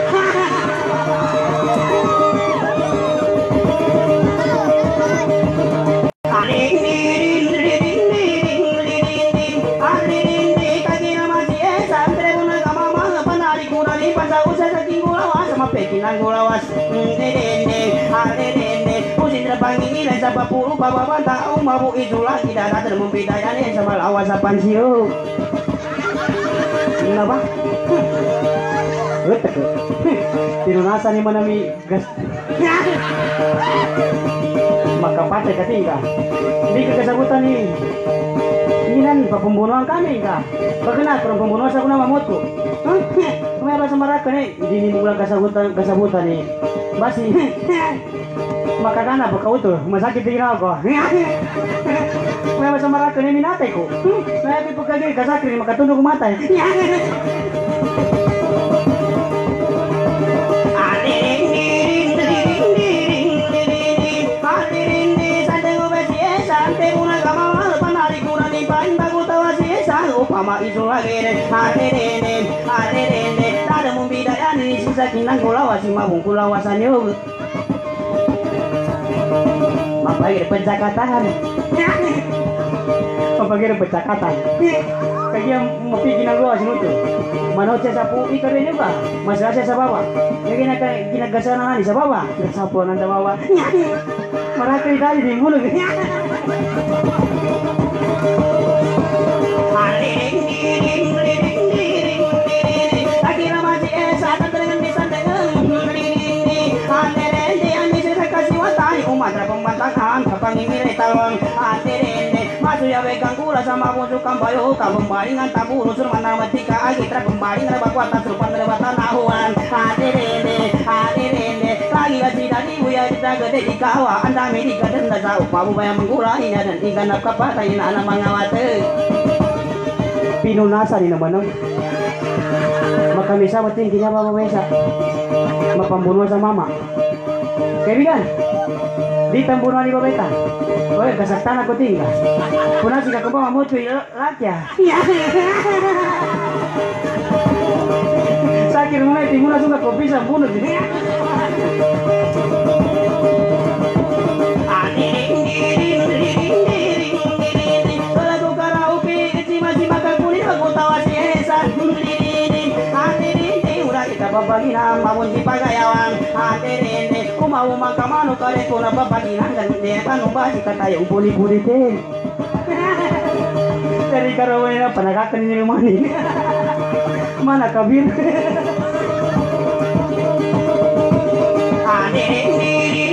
pekinan gulawas pusin terpanggil sa papuru pababan tahu mabu itulah tidak ada membedanya sama lawas pansio Kenapa? Betul. Tinunasa ni manami gas. Maka pakai katingga. Di kesabutan ni. Ininan pembunuhan kami kah? Bagaimana orang pembunuhan saya nama motu? Kami apa sama rakyat ni? Ini bulan kasabutan ni. Basi. Maka kana bakau tu masakit tinggal ko. Kami apa sama rakyat ni minate ko. Saya pergi pekerja kasakri maka tunduk mata. Upama isu lagi hadirene tada mumbidayani sisa kinang kulawasi mabung kulawasan yuk mapagir pencakatan mapagir pencakatan kaya mapigin ang gawa sinuto manaw siya sa puwi ka rin ba masaya siya sa baba kaya ginagasa na nga sa baba nagsapo ng dawawa marakay tayo din mo Umadra pembantakan kapangingire talong atirende masuk ya wegang kula sama busuk kambayo kabembaringan taburu surmana matika agitra pembaringan bakwata surpan rebatan ahuan atirende lagi lagi dari buya kita gede di kawa anda medi gaden da upamu bayang menggulai dan tiga nak kapatain anak mangawate pinunasa di namanong maka bisa beting kina bapa besa mapambunuh sama mama kaibigan di tambunan di babeta oye kasaktan aku tinggal punah jika kau mau cuy raja sakit mulai timuna suka kau bisa bunuh lagu karaoke kecil masih makan kulit aku tawa si esan kita babagi nama bunyi pagayawan hadirene kumau makamanu kare kuna babagi nangan de panu basi kata yang puli-puli ten dari karawena panagakan ini mani mana kabir hadirene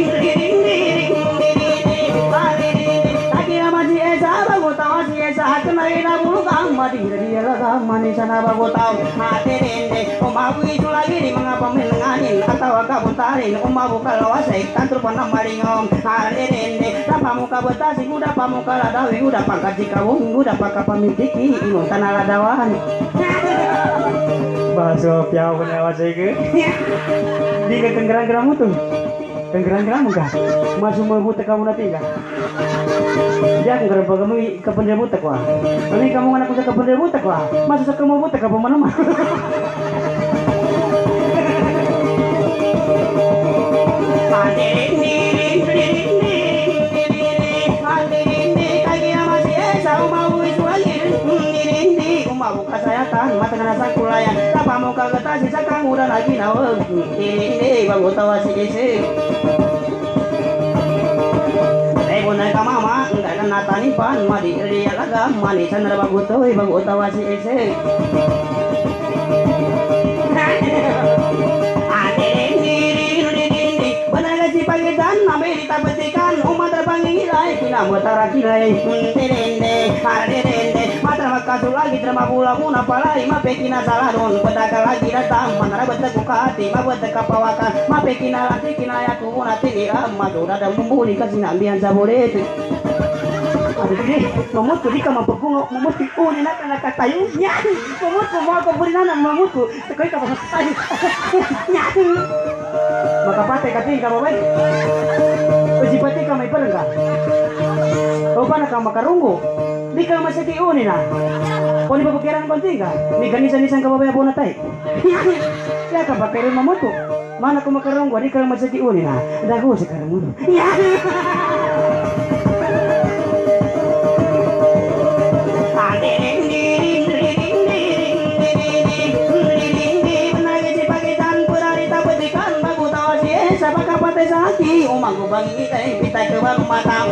masih esa bago tawa si esa kenai na bulu kang mati dia laga mani sana bago taw hadirene umabu itu lagi di mga pamenanganin atawa kabutarin umabu kalawasay tantur panamaringong hadirene tapamu kabutasi udah pamu kaladawi udah pangkaji kawung udah pakapamintiki ingon tanaladawan baso piaw penawasay ke di kenggerang-gerang tuh kenggerang-gerang kah masuk mabut kamu nanti kah jangan gerabah kamu ke penderbut kah nanti kamu anak usah ke penderbut kah masuk ke kamu buta ke pemanama buka saya kan mata kena sakulayan apa mau kagak tasi sakang udah lagi nawa ini bagus tawa si isi bunai kamama enggak kena tanipan madi dia laga mani chandra bagus tawa si isi benar gaji pagi dan nabe ditapetikan umat terpanggilai kina mutara kilai hadirende matra makasu lagi terima pula puna palai mapekina saladon pedaka lagi datang manara betek hati mabetek kapawakan mapekina lati kina yaku nati irama sudah ada membuli kasih nambian saboret aduh ini mamutku di kamar pekung mamutku ini nak katayunya mamutku mau keburinan mamutku sekali kamar kayu nyatu maka pakai kating kamu baik pejipati kamu iper enggak kau pana kamu karunggu di kamu seki uni nah kau di pepikiran penting kan di ganisan kamu bayar bonatai ya kamu pakai rumah motu mana kamu karunggu di kamu seki uni nah dah gue sekarang dulu Saki umaku bagi kita ke baru matang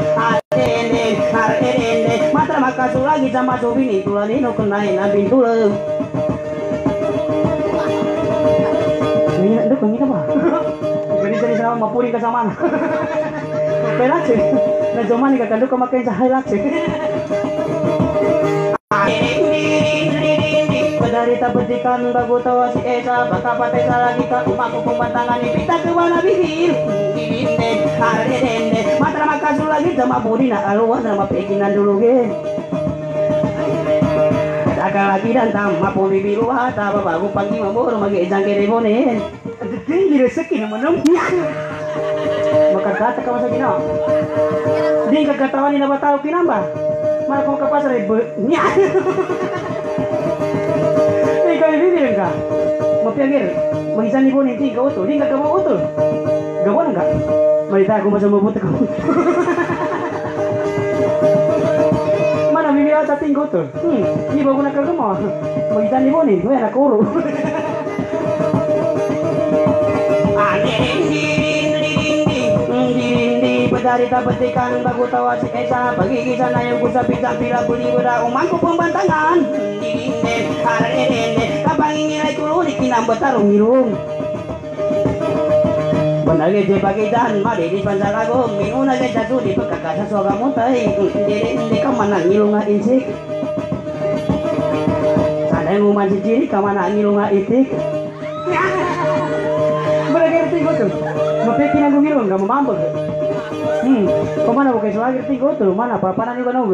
harende matra makasu lagi sama sobini tulani no kenai nabi tulung kanduk ngina ba. Ganito sa mapuring kasama. Pelak sih. Na zaman ka kanduk makain sa highlight sih. Padarita betikan bagu tawa si Esa baka patay sa lagi ka umaku pembantangan ipita ke wana bibir dibinde dende matra makasul lagi sama budi na aluan sama pekinan dulu ge dagang lagi dan sama puli biru hata bagu pagi mabur magi ejang kiri bonen tinggi rezeki naman maka kata kamu sakina ding kagatawan ni nabatao kinamba mara ko kapasar ibu nya kami bibir enggak mau piagir mengisan ibu nanti kau tuh dia enggak mau utul gak enggak merita aku masih mau butuh kamu mana bibir atas tinggal tuh ini bawa nak kamu mau mengisan ibu nih gue anak uru dari tabetikan bagu tawa si Esa bagi kisah na yung kusa pita pila buli wala umangko pembantangan dinde harende kapangin nilai kulo di kinambot tarong ngirong benage je bagi dan mari di pansarago minuna ge jatuh di pekakasa soga mutai dinde kamana ngilunga insik sadai nguman ciri kamana ngilunga itik berage tinggal tuh mapekin aku ngilung gak mampu kemana bukan selagi tinggal tuh mana apa-apaan juga nunggu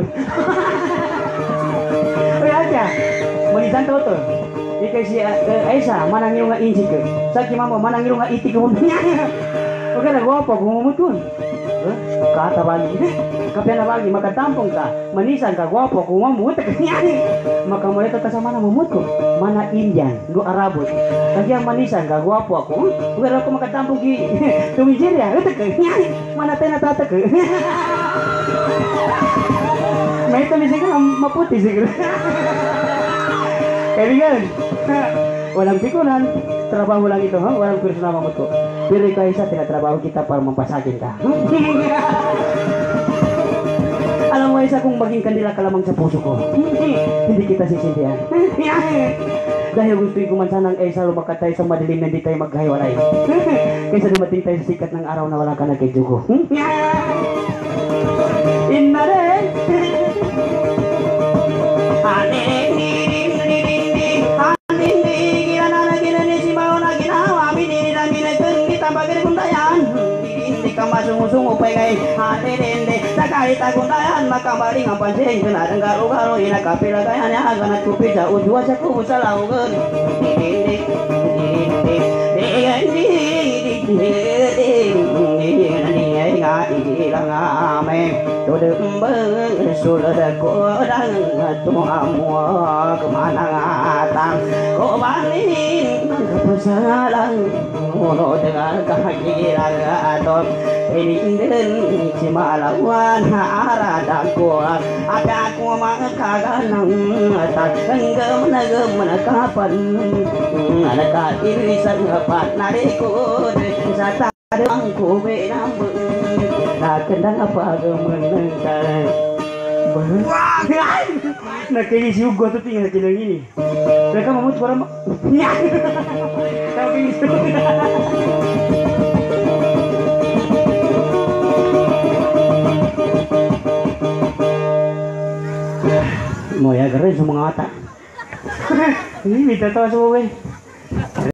aja menisan tuh tuh dikasih Aisyah mana ngilung nggak inci ke sakit mama mana ngilung nggak itik kemudian oke lah gua apa gua mau mutun kata bagi kapian bagi maka tampung ka menisan ka gua apa gua mau mutun maka mulai kata sama mana memutku mana Indian gua Arabut lagi yang manisan ka gua apa aku udah aku maka tampung ki tumijir ya itu ke mana tena tata ke nah itu misalnya maputih sih kayak kan walang pikunan trabaho lang ito walang personal mamutko pero ikaw isa tinatrabaho kita para mampasagin ka alam mo isa kung maging kandila ka lamang sa puso ko hindi kita sisindihan dahil gusto ko man sanang Esa lumakat tayo sa madilim na hindi tayo maghahiwalay kaysa dumating tayo sa sikat ng araw na wala ka nagkidyugo inare sungu-sungu pengai hati dende sakali tagundayan maka bari ngapancing kena dengar ugaro ina kapila kayanya agana kupi jauh jua saku salau gen kemana ngatang kau balik kepesalan ngono dengan kehakiran atau ini den si malawan haradaku apa aku makaganang tak enggam kapan ada irisan kapan nariku sata angku benambung nak kendang apa gemenengkan nah kayaknya si Ugo tuh tinggal kena gini mereka mau suara tapi gitu mau ya keren semua ngata ini minta tahu semua